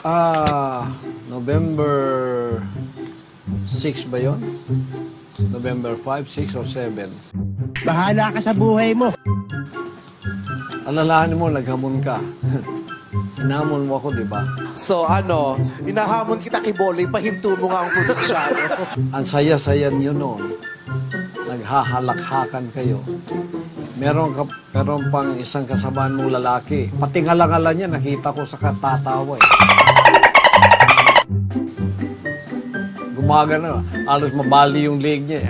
November 6 ba yun? November 5, 6, or 7? Bahala ka sa buhay mo. Alalahanin mo, naghamon ka. Hinamon mo ako, di ba? So ano, inahamon kita kay Boloy, pahinto mo nga ang probinsyano. Ang saya-saya niyo noon. Naghahalakhakan kayo. Meron pang isang kasabahan mong lalaki. Pati ngala-ngala niya, nakita ko sa katatawa eh. Gumagana, halos mabali yung leg niya.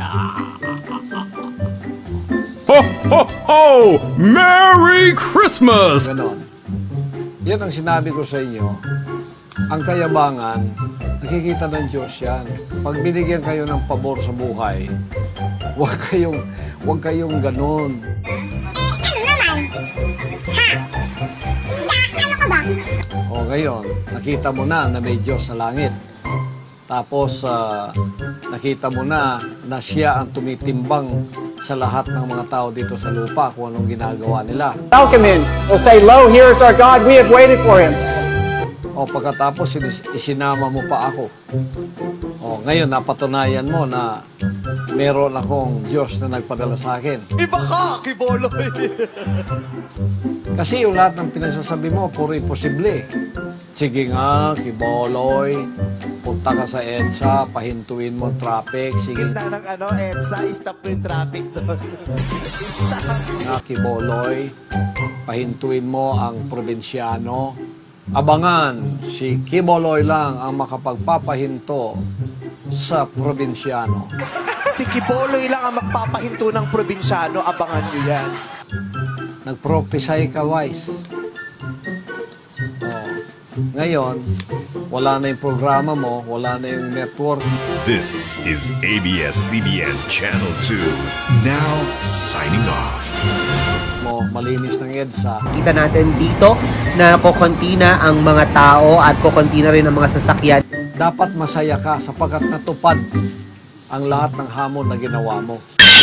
Ho, ho, ho! Merry Christmas! Ganon. Yan ang sinabi ko sa inyo. Ang kayabangan, nakikita ng Diyos yan. Pag binigyan kayo ng pabor sa buhay, huwag kayong ganon. Ano naman? Ha? Ano ka ba? O ngayon, nakita mo na may Diyos sa langit. Tapos, nakita mo na siya ang tumitimbang sa lahat ng mga tao dito sa lupa kung anong ginagawa nila. Welcome in. We'll say, "Lo, here is our God. We have waited for him." O pagkatapos, isinama mo pa ako. O ngayon, napatunayan mo na meron akong Diyos na nagpadala sa akin. Iba ka kay Boloy. Kasi yung lahat ng pinagsasabi mo, puro imposible. Sige nga, Kiboloy, punta ka sa EDSA, pahintuin mo traffic. Sige Gitna ng EDSA, stop mo yung traffic doon. Stop. nga, Kiboloy, pahintuin mo ang probinsyano. Abangan, si Kiboloy lang ang makapagpapahinto sa probinsyano. Si Kiboloy lang ang magpapahinto ng probinsyano, abangan nyo yan. Nagprophesy ka, Wise. Ngayon, wala na yung programa mo, wala na yung network. This is ABS-CBN Channel 2. Now, signing off. Malinis ng EDSA. Kita natin dito na kukunti na ang mga tao at kukunti na rin ang mga sasakyan. Dapat masaya ka sapagkat natupad ang lahat ng hamon na ginawa mo.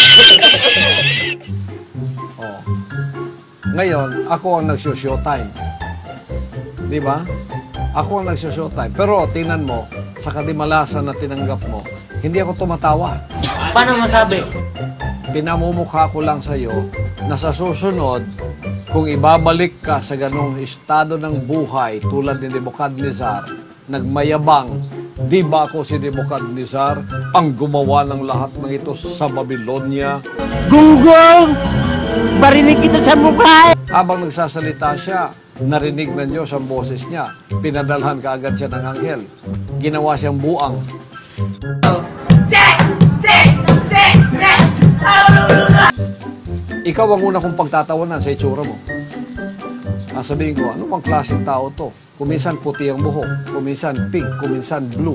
Ngayon, ako ang nagsushow-time. Di ba? Ako ang nagsushow-time. Pero tingnan mo, sa kadimalasan na tinanggap mo, hindi ako tumatawa. Paano masabi? Pinamumukha ko lang sa'yo na sa susunod, kung ibabalik ka sa ganong estado ng buhay tulad ni Nebukadnezar, nagmayabang, di ba ako si Nebukadnezar ang gumawa ng lahat ng ito sa Babylonia? Gunggong! Barinig kita sa mukha! Habang nagsasalita siya, narinig ng Diyos ang boses niya. Pinadalhan kaagad siya ng anghel. Ginawa siyang buang. Ikaw ang una kong pagtatawanan sa itsura mo. Sabihin ko, ano bang klaseng tao to? Kuminsan puti ang buhok, kuminsan pink, kuminsan blue.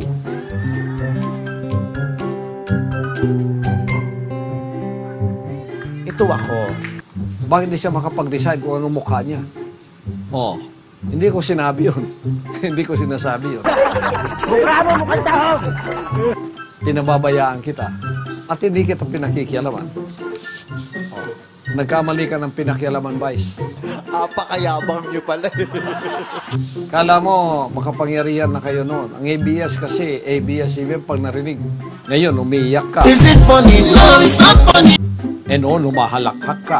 Ito ako. Bakit hindi siya makapag-decide kung anong mukha niya? Hindi ko sinabi yun. Hindi ko sinasabi yun. Mukha mo, mukhang tao! Pinababayaan kita. At hindi kita pinakikialaman. Nagkamali ka ng pinakialaman, Vice. Apakayabang nyo pala. Kala mo, makapangyarihan na kayo noon. Ang ABS kasi, ABS-CBN pag narinig. Ngayon, umiiyak ka. Is it funny? No, it's not funny! Noon, humahalakhak ka.